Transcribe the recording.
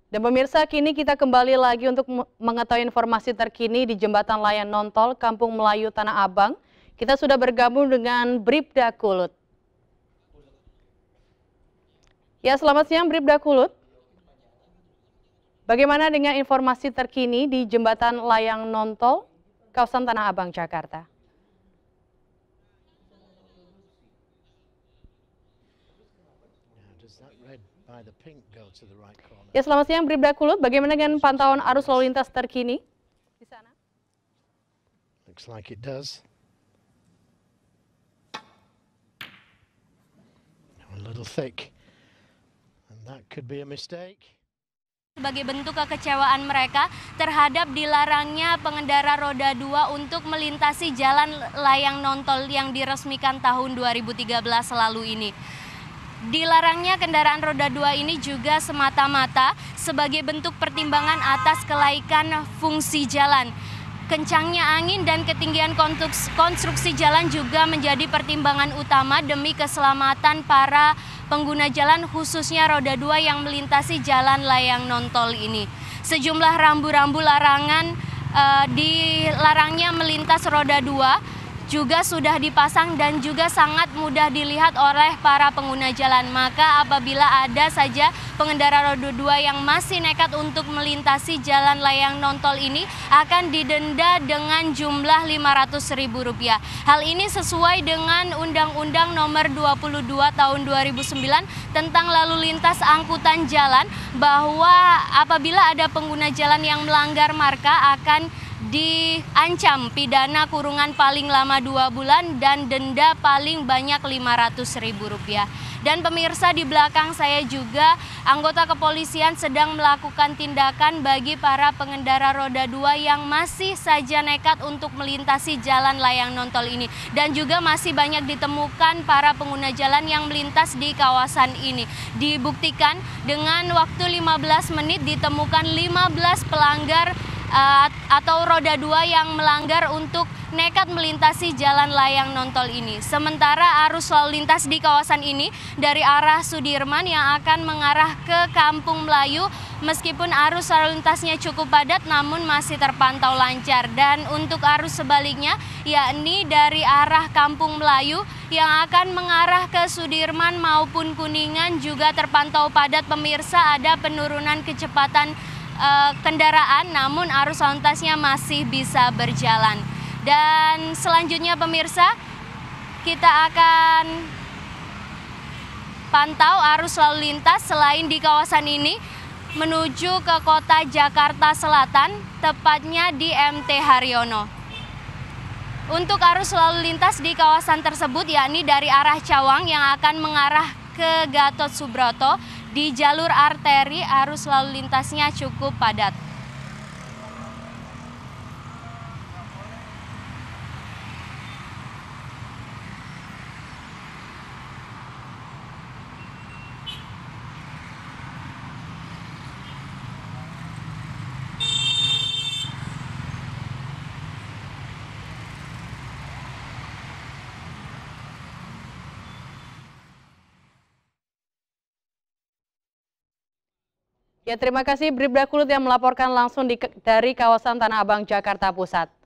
Dan pemirsa, kini kita kembali lagi untuk mengetahui informasi terkini di Jembatan Layang Nontol, Kampung Melayu, Tanah Abang. Kita sudah bergabung dengan Bribda Kulut. Ya, selamat siang Bribda Kulut. Bagaimana dengan informasi terkini di Jembatan Layang Nontol, kawasan Tanah Abang, Jakarta? Ya, selamat siang Bribda Kulut. Bagaimana dengan pantauan arus lalu lintas terkini di sana? Looks like it does. A little thick, and that could be a mistake. Sebagai bentuk kekecewaan mereka terhadap dilarangnya pengendara roda 2 untuk melintasi jalan layang nontol yang diresmikan tahun 2013 lalu ini. Dilarangnya kendaraan roda 2 ini juga semata-mata sebagai bentuk pertimbangan atas kelaikan fungsi jalan. Kencangnya angin dan ketinggian konstruksi jalan juga menjadi pertimbangan utama demi keselamatan para pengguna jalan, khususnya roda 2 yang melintasi jalan layang nontol ini. Sejumlah rambu-rambu larangan dilarangnya melintas roda 2 juga sudah dipasang dan juga sangat mudah dilihat oleh para pengguna jalan. Maka apabila ada saja pengendara roda 2 yang masih nekat untuk melintasi jalan layang nontol ini akan didenda dengan jumlah Rp500.000. Hal ini sesuai dengan Undang-Undang Nomor 22 Tahun 2009 tentang lalu lintas angkutan jalan, bahwa apabila ada pengguna jalan yang melanggar marka akan diancam pidana kurungan paling lama 2 bulan dan denda paling banyak Rp500.000. Dan pemirsa, di belakang saya juga anggota kepolisian sedang melakukan tindakan bagi para pengendara roda 2 yang masih saja nekat untuk melintasi jalan layang nontol ini. Dan juga masih banyak ditemukan para pengguna jalan yang melintas di kawasan ini. Dibuktikan dengan waktu 15 menit ditemukan 15 pelanggar atau roda 2 yang melanggar untuk nekat melintasi jalan layang nontol ini. Sementara arus lalu lintas di kawasan ini dari arah Sudirman yang akan mengarah ke Kampung Melayu, meskipun arus lalu lintasnya cukup padat namun masih terpantau lancar. Dan untuk arus sebaliknya, yakni dari arah Kampung Melayu yang akan mengarah ke Sudirman maupun Kuningan juga terpantau padat. Pemirsa, ada penurunan kecepatan kendaraan, namun arus lalu lintasnya masih bisa berjalan. Dan selanjutnya pemirsa, kita akan pantau arus lalu lintas selain di kawasan ini menuju ke kota Jakarta Selatan, tepatnya di MT Haryono. Untuk arus lalu lintas di kawasan tersebut, yakni dari arah Cawang yang akan mengarah ke Gatot Subroto, di jalur arteri arus lalu lintasnya cukup padat. Ya, terima kasih Bribda Kulut yang melaporkan langsung dari kawasan Tanah Abang, Jakarta Pusat.